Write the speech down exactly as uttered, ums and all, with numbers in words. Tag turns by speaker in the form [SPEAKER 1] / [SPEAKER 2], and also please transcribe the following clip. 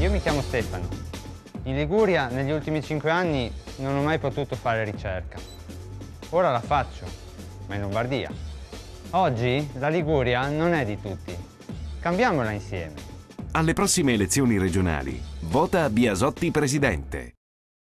[SPEAKER 1] io mi chiamo Stefano. In Liguria negli ultimi cinque anni non ho mai potuto fare ricerca. Ora la faccio, ma in Lombardia. Oggi la Liguria non è di tutti. Cambiamola insieme.
[SPEAKER 2] Alle prossime elezioni regionali, vota Biasotti presidente.